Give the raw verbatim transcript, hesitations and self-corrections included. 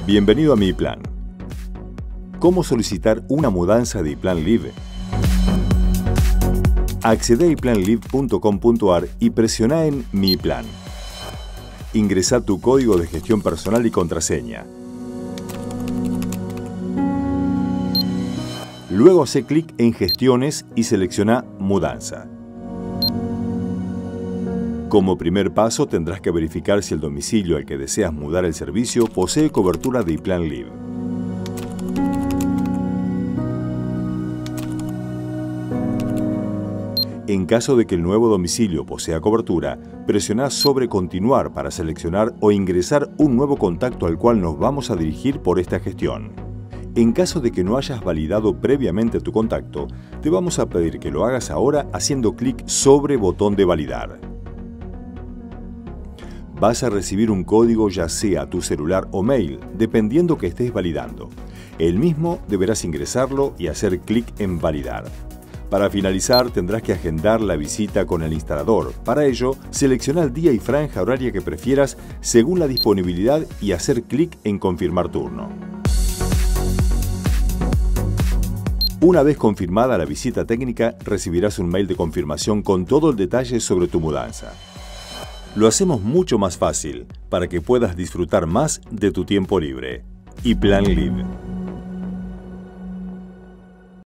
Bienvenido a Mi Plan. ¿Cómo solicitar una mudanza de iPlan Live? Accede a iplan live punto com punto ar y presiona en Mi Plan. Ingresa tu código de gestión personal y contraseña. Luego hace clic en Gestiones y selecciona Mudanza. Como primer paso tendrás que verificar si el domicilio al que deseas mudar el servicio posee cobertura de iPlan Live. En caso de que el nuevo domicilio posea cobertura, presiona sobre Continuar para seleccionar o ingresar un nuevo contacto al cual nos vamos a dirigir por esta gestión. En caso de que no hayas validado previamente tu contacto, te vamos a pedir que lo hagas ahora haciendo clic sobre botón de validar. Vas a recibir un código ya sea a tu celular o mail, dependiendo que estés validando. El mismo deberás ingresarlo y hacer clic en validar. Para finalizar tendrás que agendar la visita con el instalador. Para ello, selecciona el día y franja horaria que prefieras según la disponibilidad y hacer clic en confirmar turno. Una vez confirmada la visita técnica, recibirás un mail de confirmación con todo el detalle sobre tu mudanza. Lo hacemos mucho más fácil para que puedas disfrutar más de tu tiempo libre. iPlan Live.